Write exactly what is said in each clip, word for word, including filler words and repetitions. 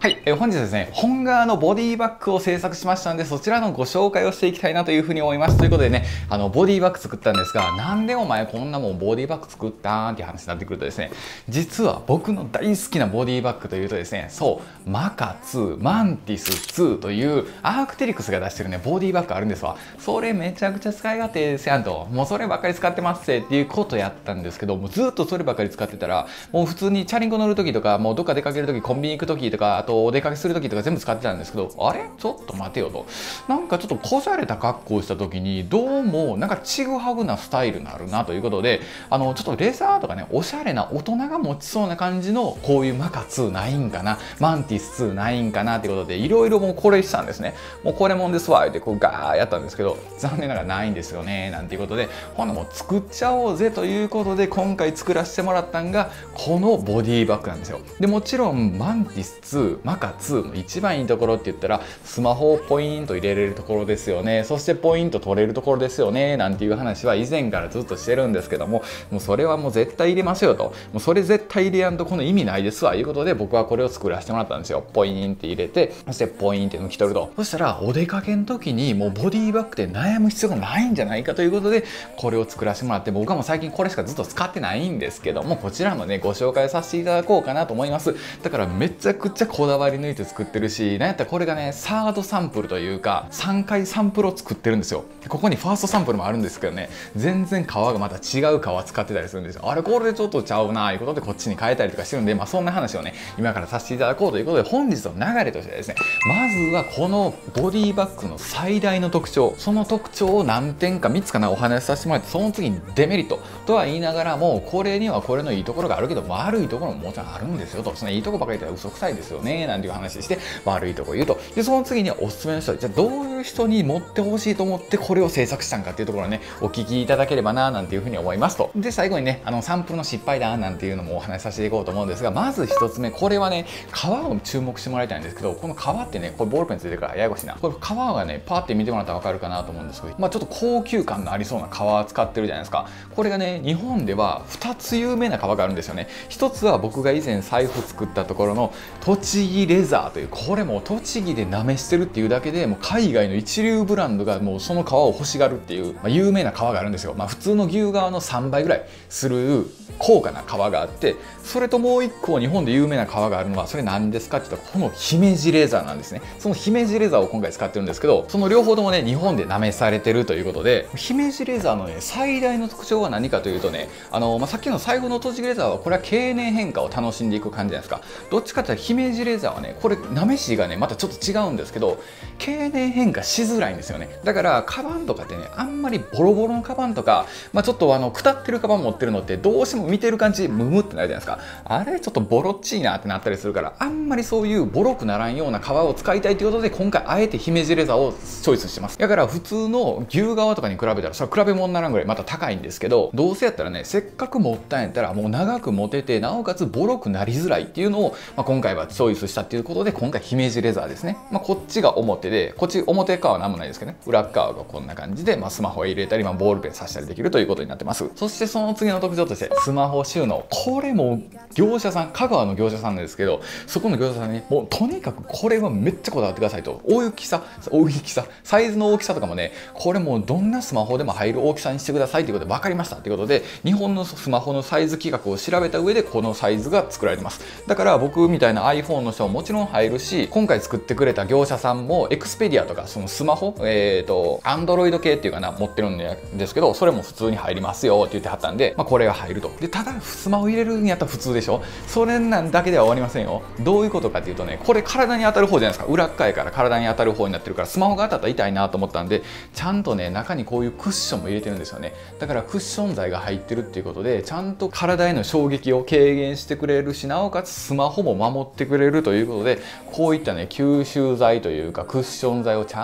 はい、えー、本日はですね、本革のボディバッグを制作しましたので、そちらのご紹介をしていきたいなというふうに思います。ということでね、あの、ボディバッグ作ったんですが、なんでお前こんなもんボディバッグ作ったんっていう話になってくるとですね、実は僕の大好きなボディバッグというとですね、そう、マカツー、マンティスツーというアークテリクスが出してるね、ボディバッグあるんですわ。それめちゃくちゃ使い勝手ですやんと、もうそればっかり使ってますっていうことやったんですけど、もうずっとそればっかり使ってたら、もう普通にチャリンコ乗るときとか、もうどっか出かけるとき、コンビニ行くときとか、あとお出かけするときとか全部使ってたんですけど、あれちょっと待てよと。なんかちょっとこじゃれた格好をした時にどうもなんかちぐはぐなスタイルになるなということで、あのちょっとレザーとかね、おしゃれな大人が持ちそうな感じのこういうマカツーないんかな、マンティスツーないんかなっていうことでいろいろもうこれしたんですね。もうこれもんですわってこうガーやったんですけど、残念ながらないんですよねなんていうことで、ほんなもう作っちゃおうぜということで今回作らせてもらったんがこのボディバッグなんですよ。でもちろんマンティスツー、マカツーの一番いいところって言ったらスマホをポイント入れれるところですよね、そしてポイント取れるところですよねなんていう話は以前からずっとしてるんですけども、もうそれはもう絶対入れますよと、もうそれ絶対入れやんとこの意味ないですわいうことで僕はこれを作らせてもらったんですよ。ポインって入れて、そしてポインって抜き取ると、そしたらお出かけの時にもうボディバッグで悩む必要がないんじゃないかということでこれを作らせてもらって、僕はもう最近これしかずっと使ってないんですけども、こちらもねご紹介させていただこうかなと思います。だからめちゃくちゃこだわり抜いて作ってるし、なんやったらこれがねサードサンプルというかさんかいサンプルを作ってるんですよ。ここにファーストサンプルもあるんですけどね、全然皮がまた違う皮使ってたりするんですよ。あれこれでちょっとちゃうなーいうことでこっちに変えたりとかしてるんで、まあそんな話をね今からさせていただこうということで、本日の流れとしてはですね、まずはこのボディバッグの最大の特徴、その特徴を何点かみっつかなお話しさせてもらって、その次にデメリットとは言いながらも、これにはこれのいいところがあるけど悪いところももちろんあるんですよと、そのいいとこばかり言ったら嘘くさいですよねなんていう話して悪いところ言うと、でその次におすすめの人、じゃあどういう人に持ってほしいと思ってこれを制作したんかっていうところをねお聞きいただければななんていうふうに思いますと。で最後にね、あのサンプルの失敗談なんていうのもお話しさせていこうと思うんですが、まずひとつめ、これはね皮を注目してもらいたいんですけど、この皮ってね、これボールペンついてるからややこしいな、これ皮がねパーって見てもらったら分かるかなと思うんですけど、まあちょっと高級感のありそうな皮使ってるじゃないですか。これがね日本ではふたつ有名な皮があるんですよね。ひとつは僕が以前財布作ったところの栃木レザーという、これも栃木でなめしてるっていうだけでもう海外の一流ブランドがもうその皮を欲しがるっていう、まあ、有名な皮があるんですよ。まあ、普通の牛革のさんばいぐらいする高価な皮があって、それともう一個日本で有名な皮があるのはそれ何ですかって言ったらこの姫路レザーなんですね。その姫路レザーを今回使ってるんですけど、その両方ともね日本でなめされてるということで、姫路レザーのね最大の特徴は何かというとね、あの、まあ、さっきの財布の栃木レザーはこれは経年変化を楽しんでいく感じじゃないですか。どっちかっていうと姫路レザーはね、これなめしがねまたちょっと違うんですけど、経年変化しづらいんですよね。だからカバンとかってね、あんまりボロボロのカバンとか、まあ、ちょっとあのくたってるカバン持ってるのってどうしても見てる感じムムってなるじゃないですか。あれちょっとボロっちいなってなったりするから、あんまりそういうボロくならんような革を使いたいということで今回あえて姫路レザーをチョイスしてます。だから普通の牛革とかに比べたらそれは比べ物にならんぐらいまた高いんですけど、どうせやったらね、せっかく持ったんやったらもう長く持ててなおかつボロくなりづらいっていうのを、まあ、今回はチョイスしたっていうことで今回姫路レザーですね。まあ、こっちが表で、こっち表側は何もないですけどね、裏側がこんな感じで、まあ、スマホを入れたり、まあ、ボールペンさしたりできるということになってます。そしてその次の特徴としてスマホ収納、これも業者さん、香川の業者さんなんですけど、そこの業者さんに、ね、もうとにかくこれはめっちゃこだわってくださいと、大きさ大きさサイズの大きさとかもね、これもうどんなスマホでも入る大きさにしてくださいということで分かりましたということで、日本のスマホのサイズ規格を調べた上でこのサイズが作られてます。だから僕みたいな iPhone の人ももちろん入るし、今回作ってくれた業者さんもエクスペディアとかそのスマホ、えーと Android 系っていうかな持ってるんですけど、それも普通に入りますよって言ってはったんで、まあ、これが入ると。でただスマホ入れるんやったら普通でしょ、それなんだけでは終わりませんよ。どういうことかっていうとね、これ体に当たる方じゃないですか。裏っ側から体に当たる方になってるから、スマホが当たったら痛いなと思ったんで、ちゃんとね中にこういうクッションも入れてるんですよね。だからクッション材が入ってるっていうことで、ちゃんと体への衝撃を軽減してくれるし、なおかつスマホも守ってくれるということで、こういったね吸収材というかクッション材をちゃ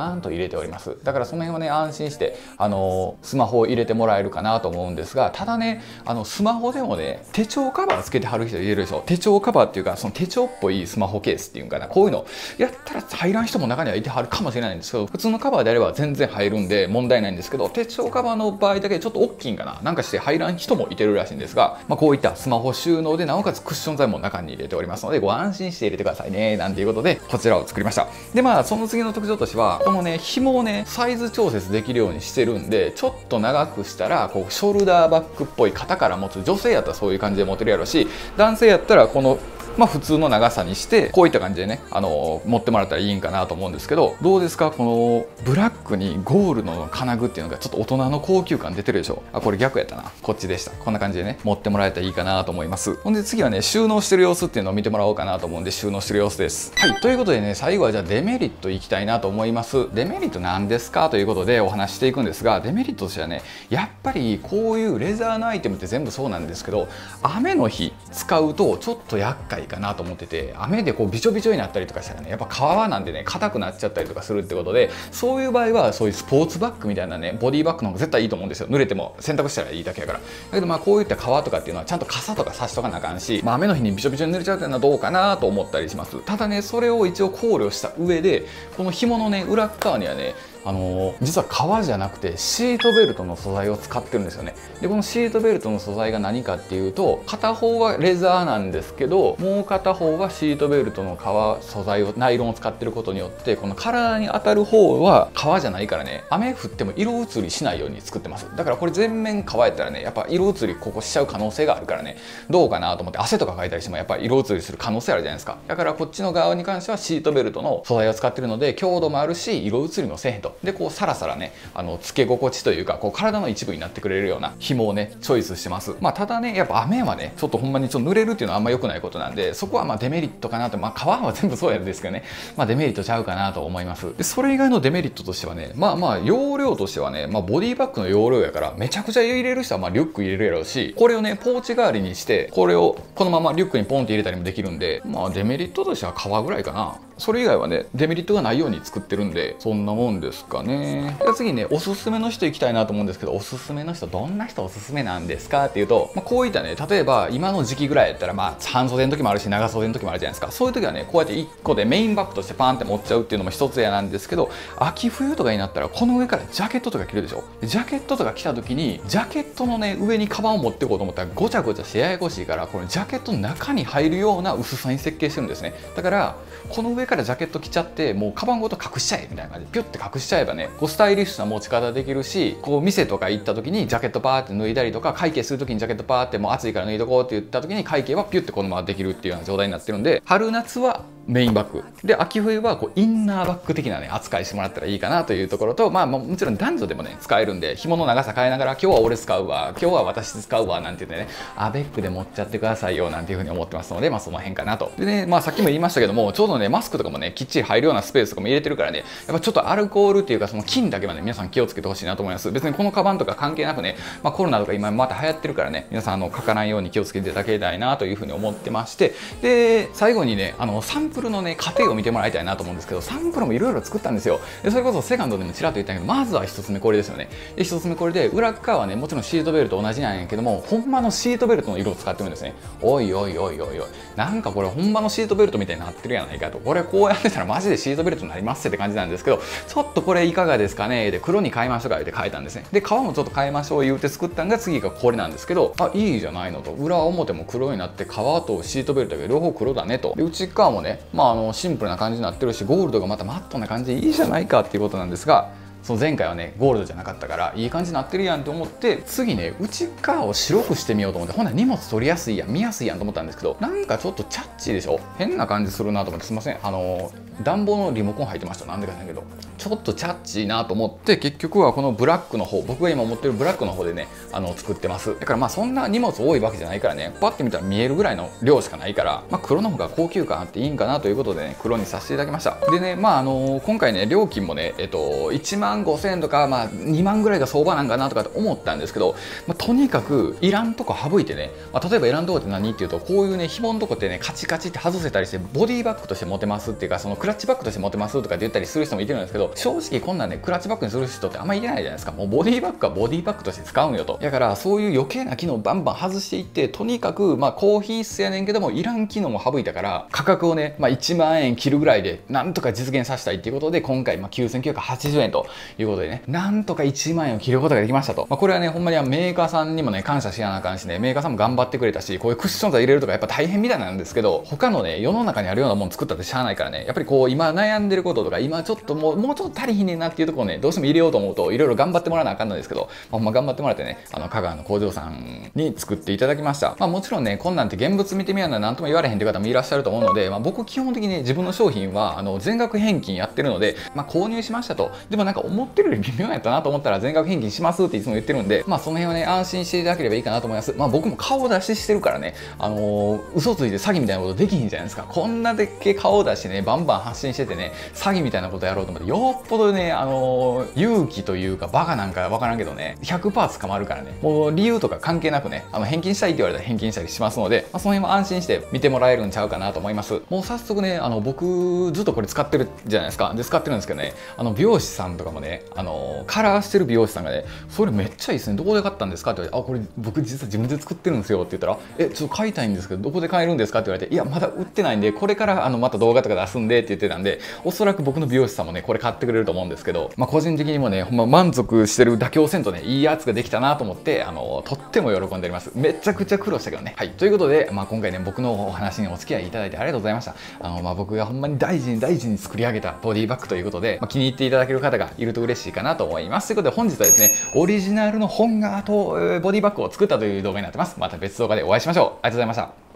ーンと入れております。だからその辺はね安心してあのスマホを入れてもらえるかなと思うんですが、ただねあのスマホでもね手帳カバーつけてはる人いるでしょ。手帳カバーっていうかその手帳っぽいスマホケースっていうかな、こういうのやったら入らん人も中にはいてはるかもしれないんですけど、普通のカバーであれば全然入るんで問題ないんですけど、手帳カバーの場合だけちょっと大きいんかな、なんかして入らん人もいてるらしいんですが、まあ、こういったスマホ収納でなおかつクッション材も中に入れておりますのでご安心して入れてくださいねなんていうことでこちらを作りました。でまあその次の特徴としてはこのね紐をねサイズ調節できるようにしてるんで、ちょっと長くしたらこうショルダーバッグっぽい肩から持つ、女性やったらそういう感じで持てるやろし、男性やったらこのまあ普通の長さにしてこういった感じでね、あのー、持ってもらったらいいんかなと思うんですけど、どうですかこのブラックにゴールドの金具っていうのがちょっと大人の高級感出てるでしょ。あこれ逆やったな、こっちでした。こんな感じでね持ってもらえたらいいかなと思います。ほんで次はね収納してる様子っていうのを見てもらおうかなと思うんで、収納してる様子です。はい、ということでね最後はじゃあデメリットいきたいなと思います。デメリットなんですかということでお話していくんですが、デメリットとしてはねやっぱりこういうレザーのアイテムって全部そうなんですけど、雨の日使うとちょっと厄介かなと思ってて、雨でこうびちょびちょになったりとかしたらねやっぱ革なんでね硬くなっちゃったりとかするってことで、そういう場合はそういうスポーツバッグみたいなねボディバッグの方が絶対いいと思うんですよ。濡れても洗濯したらいいだけやから。だけどまあこういった革とかっていうのはちゃんと傘とか差しとかなあかんし、まあ、雨の日にびちょびちょに濡れちゃうっていうのはどうかなと思ったりします。ただねそれを一応考慮した上でこの紐のね裏側にはねあのー、実は革じゃなくてシートベルトの素材を使ってるんですよね。でこのシートベルトの素材が何かっていうと、片方はレザーなんですけどもう片方はシートベルトの革素材をナイロンを使ってることによってこの体に当たる方は革じゃないからね雨降っても色移りしないように作ってます。だからこれ全面革やったらねやっぱ色移りここしちゃう可能性があるからねどうかなと思って、汗とかかいたりしてもやっぱ色移りする可能性あるじゃないですか。だからこっちの側に関してはシートベルトの素材を使ってるので強度もあるし色移りもせえへんと。でこうサラサラねあのつけ心地というかこう体の一部になってくれるような紐をねチョイスしてます。まあただねやっぱ雨はねちょっとほんまにちょっと濡れるっていうのはあんま良くないことなんで、そこはまあデメリットかなと。まあ革は全部そうやるんですけどね、まあデメリットちゃうかなと思います。でそれ以外のデメリットとしてはねまあまあ容量としてはね、まあ、ボディバッグの容量やからめちゃくちゃ入れる人はまあリュック入れるやろうし、これをねポーチ代わりにしてこれをこのままリュックにポンって入れたりもできるんで、まあデメリットとしては革ぐらいかな。それ以外はねデメリットがないように作ってるんでそんなもんですかね。で次ねおすすめの人いきたいなと思うんですけど、おすすめの人どんな人おすすめなんですかっていうと、まあ、こういったね例えば今の時期ぐらいやったらまあ半袖の時もあるし長袖の時もあるじゃないですか。そういう時はねこうやっていっこでメインバッグとしてパンって持っちゃうっていうのも一つやなんですけど、秋冬とかになったらこの上からジャケットとか着るでしょ。ジャケットとか着た時にジャケットのね上にカバンを持っていこうと思ったらごちゃごちゃしてややこしいから、このジャケットの中に入るような薄さに設計してるんですね。だからこの上からジャケット着ちゃってもうカバンごと隠しちゃえみたいな感じでピュッて隠しちゃえばねこうスタイリッシュな持ち方できるし、こう店とか行った時にジャケットパーって脱いだりとか、会計する時にジャケットパーってもう暑いから脱いどこうって言った時に会計はピュッてこのままできるっていうような状態になってるんで、春夏はメインバッグで秋冬はこうインナーバッグ的なね扱いしてもらったらいいかなというところと、まあもちろん男女でもね使えるんで紐の長さ変えながら今日は俺使うわ今日は私使うわなんて言ってねアベックで持っちゃってくださいよなんていうふうに思ってますので、まあその辺かなと。でねまあさっきも言いましたけどもちょうどねマスクとかもねきっちり入るようなスペースとかも入れてるからね、やっぱちょっとアルコールっていうかその菌だけはね皆さん気をつけてほしいなと思います。別にこのカバンとか関係なくね、まあ、コロナとか今また流行ってるからね皆さんあの書かないように気をつけていただきたいなというふうに思ってまして、で最後にねあのサンプルのね過程を見てもらいたいなと思うんですけど、サンプルもいろいろ作ったんですよ。でそれこそセカンドでもちらっと言ったけどまずはひとつめこれですよね。でひとつめこれで裏側はねもちろんシートベルト同じなんやけどもほんまのシートベルトの色を使ってるんですね。おいおいおいおいおいなんかこれほんまのシートベルトみたいになってるやないかと、これこうやってたらマジでシートベルトになりますって感じなんですけど、ちょっとこれいかがですかねで黒に変えましょうかって変えたんですね。で革もちょっと変えましょう言うて作ったんが次がこれなんですけど、あいいじゃないのと、裏表も黒になって革とシートベルトが両方黒だねと。で内側もねまああのシンプルな感じになってるしゴールドがまたマットな感じでいいじゃないかっていうことなんですが、その前回はねゴールドじゃなかったからいい感じになってるやんと思って次ね内側を白くしてみようと思って、ほんなら荷物取りやすいやん見やすいやんと思ったんですけど、なんかちょっとチャッチーでしょ、変な感じするなと思ってすいませんあの暖房のリモコン入ってましたなんでか知らんけどちょっとチャッチーなと思って結局はこのブラックの方僕が今持ってるブラックの方でねあの作ってます。だからまあそんな荷物多いわけじゃないからねパッて見たら見えるぐらいの量しかないから、まあ、黒の方が高級感あっていいんかなということでね黒にさせていただきました。でねまああの今回ね料金もねえっといちまんごせんえんとかまあにまんぐらいが相場なんかなとかって思ったんですけど、まあ、とにかくいらんとこ省いてね、まあ、例えばいらんとこって何っていうとこういうね紐のとこってねカチカチって外せたりしてボディバッグとして持てますっていうかそのクラッチバッグとして持てますとかって言ったりする人もいてるんですけど、 ど、正直こんなんね、クラッチバッグにする人ってあんまいないじゃないですか。もうボディバッグはボディバッグとして使うんよと。だからそういう余計な機能をバンバン外していって、とにかくまあ高品質やねんけどもいらん機能も省いたから、価格をね、まあ、いちまんえん切るぐらいでなんとか実現させたいっていうことで、今回まあきゅうせんきゅうひゃくはちじゅうえんということでね、なんとかいちまんえんを切ることができましたと。まあ、これはね、ほんまにメーカーさんにもね、感謝しやなあかんしね、メーカーさんも頑張ってくれたし、こういうクッション材入れるとかやっぱ大変みたいなんですけど、他のね、世の中にあるようなもの作ったってしゃあないからね、やっぱりこう今悩んでることとか、今ちょっともうもうちょっと足りひんねんなっていうところをね、どうしても入れようと思うといろいろ頑張ってもらわなあかんのですけど、まあ、ほんま頑張ってもらってね、あの香川の工場さんに作っていただきました。まあもちろんね、こんなんて現物見てみやんな何とも言われへんという方もいらっしゃると思うので、まあ、僕基本的にね、自分の商品はあの全額返金やってるので、まあ、購入しましたと。でもなんか思ってるより微妙やったなと思ったら全額返金しますっていつも言ってるんで、まあその辺はね、安心していただければいいかなと思います。まあ僕も顔出ししてるからね、あのー、嘘ついて詐欺みたいなことできひんじゃないですか。こんなでっけ顔出してね、バンバン発信しててね、詐欺みたいなことやろうと思って、よっぽどね、あのー、勇気というかバカなんかわからんけどね、ひゃくパーセント捕まるからね、もう理由とか関係なくね、あの返金したいって言われたら返金したりしますので、まあ、その辺も安心して見てもらえるんちゃうかなと思います。もう早速ね、あの僕ずっとこれ使ってるじゃないですか。で使ってるんですけどね、あの美容師さんとかもね、あのカラーしてる美容師さんがね、それめっちゃいいですね、どこで買ったんですかって言われて、あ、これ僕実は自分で作ってるんですよって言ったら、え、ちょっと買いたいんですけどどこで買えるんですかって言われて、いやまだ売ってないんでこれからあのまた動画とか出すんでって言ってたんで、おそらく僕の美容師さんもねこれ買ってくれると思うんですけど、まあ個人的にもね、ほんま満足してる、妥協せんとね、いいやつができたなと思って、あのとっても喜んでおります。めちゃくちゃ苦労したけどね。はい、ということで、まあ、今回ね僕のお話にお付き合いいただいてありがとうございました。あの、まあ、僕がほんまに大事に大事に作り上げたボディバッグということで、まあ、気に入っていただける方がいると嬉しいかなと思います。ということで本日はですね、オリジナルの本革とボディバッグを作ったという動画になってます。また別動画でお会いしましょう。ありがとうございました。